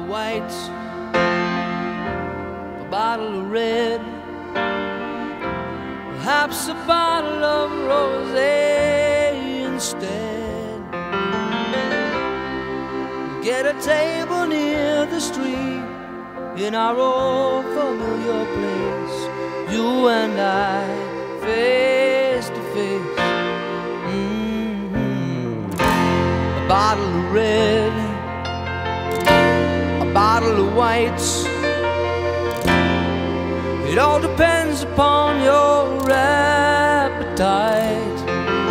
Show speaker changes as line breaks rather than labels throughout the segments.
of white, a bottle of red, perhaps a bottle of rosé instead. Get a table near the street in our old familiar place, you and I, face to face. A bottle of red, a bottle of white, it all depends upon your appetite.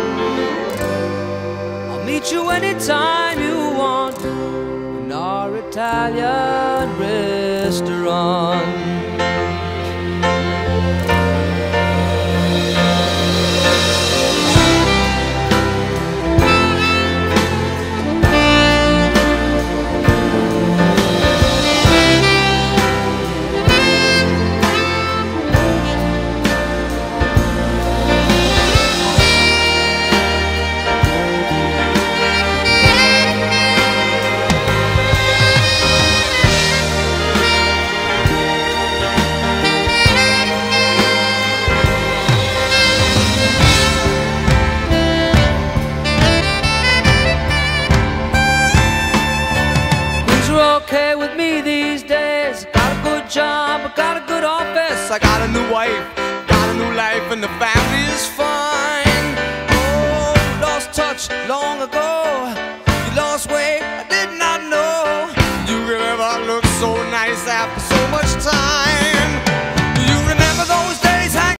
I'll meet you anytime you want in our Italian restaurant. Okay with me these days. Got a good job, I got a good office, I got a new wife, got a new life, and the family is fine. Oh, you lost touch long ago, you lost weight, I did not know you could ever look so nice after so much time.